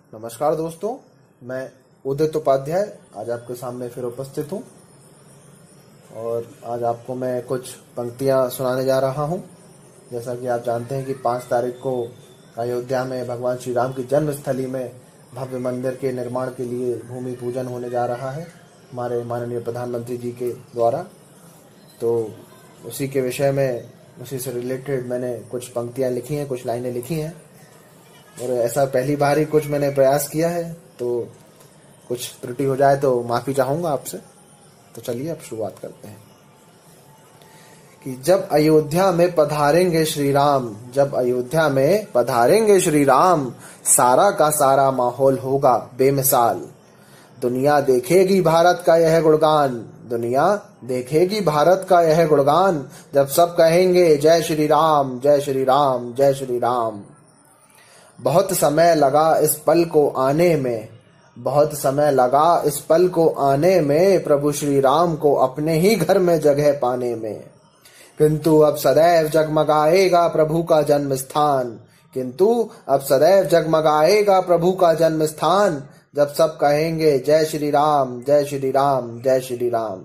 नमस्कार दोस्तों, मैं उदित उपाध्याय आज आपके सामने फिर उपस्थित हूँ और आज आपको मैं कुछ पंक्तियाँ सुनाने जा रहा हूँ। जैसा कि आप जानते हैं कि 5 तारीख को अयोध्या में भगवान श्री राम की जन्मस्थली में भव्य मंदिर के निर्माण के लिए भूमि पूजन होने जा रहा है हमारे माननीय प्रधानमंत्री जी के द्वारा। तो उसी के विषय में, उसी से रिलेटेड मैंने कुछ पंक्तियाँ लिखी हैं, कुछ लाइनें लिखी हैं और ऐसा पहली बार ही कुछ मैंने प्रयास किया है, तो कुछ त्रुटि हो जाए तो माफ़ी चाहूँगा आपसे। तो चलिए अब शुरुआत करते हैं कि जब अयोध्या में पधारेंगे श्री राम, जब अयोध्या में पधारेंगे श्री राम, सारा का सारा माहौल होगा बेमिसाल। दुनिया देखेगी भारत का यह गुणगान, दुनिया देखेगी भारत का यह गुणगान, जब सब कहेंगे जय श्री राम, जय श्री राम, जय श्री राम। बहुत समय लगा इस पल को आने में, बहुत समय लगा इस पल को आने में, प्रभु श्री राम को अपने ही घर में जगह पाने में। किंतु अब सदैव जगमगाएगा प्रभु का जन्म स्थान, किंतु अब सदैव जगमगाएगा प्रभु का जन्म स्थान, जब सब कहेंगे जय श्री राम, जय श्री राम, जय श्री राम।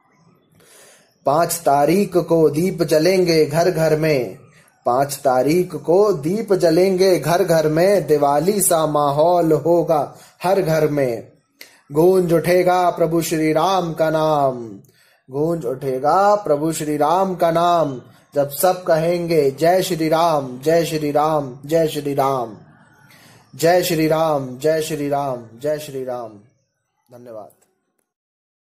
5 तारीख को दीप जलेंगे घर घर में, 5 तारीख को दीप जलेंगे घर घर में, दिवाली सा माहौल होगा हर घर में। गूंज उठेगा प्रभु श्री राम का नाम, गूंज उठेगा प्रभु श्री राम का नाम, जब सब कहेंगे जय श्री राम, जय श्री राम, जय श्री राम, जय श्री राम, जय श्री राम, जय श्री राम। धन्यवाद।